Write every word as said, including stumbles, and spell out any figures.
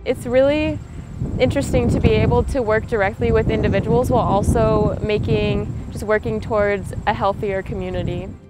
it's really interesting to be able to work directly with individuals while also making, just working towards a healthier community.